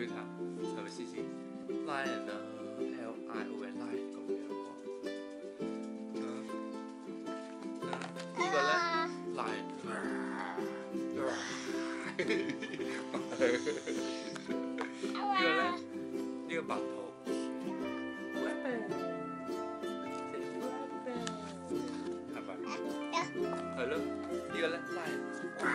俾佢睇下，係咪先先？Lion 啊，L-I-O-N lion 咁樣喎。呢個咧 lion。呢個咧，呢個白兔。係咪？係咯，呢個咧 lion。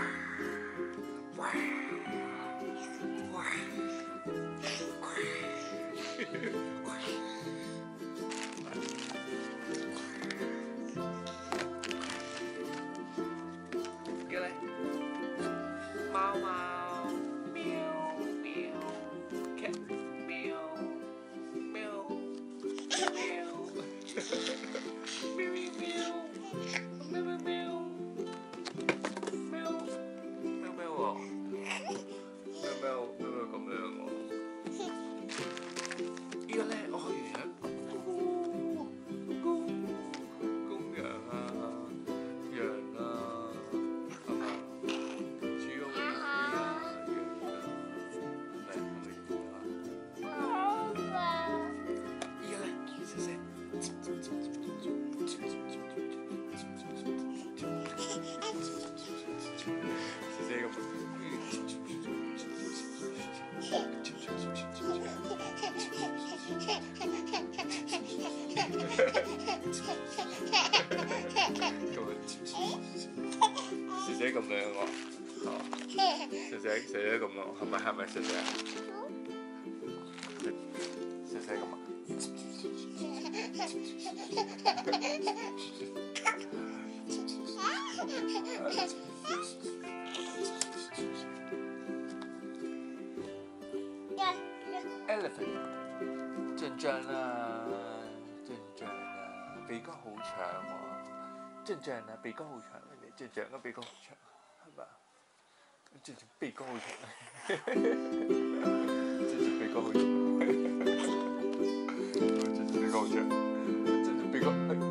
貓貓，喵喵 ，cat， 喵喵喵，喵喵喵，喵喵喵，喵喵喵喎，喵喵喵喵咁樣喎。呢個咧，我去完公羊啊，羊啊，係嘛？豬公羊啊，羊啊，係咪羊啊？呢個咧，細細。姐姐咁樣喎，姐姐咁樣，係咪姐姐啊？姐姐咁啊？Elephant， 象象啊，鼻哥好長喎，象啊，鼻哥好長，象嘅鼻哥好長，係嘛？象鼻哥好長，象鼻哥好長，象鼻哥好長，象鼻哥。